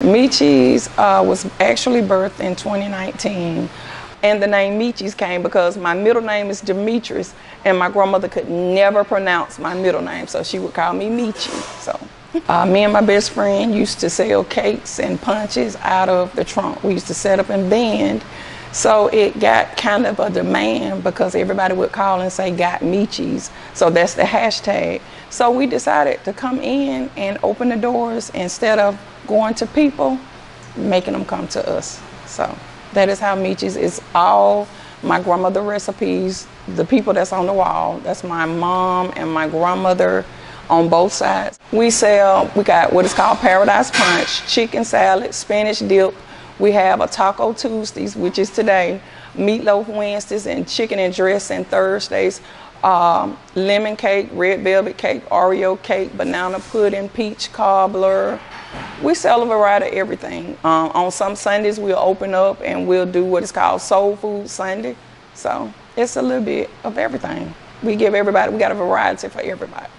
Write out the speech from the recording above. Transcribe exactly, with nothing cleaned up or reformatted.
Meechie's uh, was actually birthed in twenty nineteen. And the name Meechie's came because my middle name is Demetrice, and my grandmother could never pronounce my middle name, so she would call me Meechie. So, uh, me and my best friend used to sell cakes and punches out of the trunk. We used to set up and bend, so it got kind of a demand because everybody would call and say, got Meechie's, so that's the hashtag. So we decided to come in and open the doors instead of going to people, making them come to us. So that is how Meechie's is. All my grandmother recipes, the people that's on the wall, that's my mom and my grandmother on both sides. We sell, we got what is called Paradise Punch, chicken salad, spinach dip. We have a Taco Tuesdays, which is today, Meatloaf Wednesdays, and chicken and dressing Thursdays. Um, lemon cake, red velvet cake, Oreo cake, banana pudding, peach cobbler. We sell a variety of everything. Um, on some Sundays, we'll open up and we'll do what is called Soul Food Sunday. So it's a little bit of everything. We give everybody, we got a variety for everybody.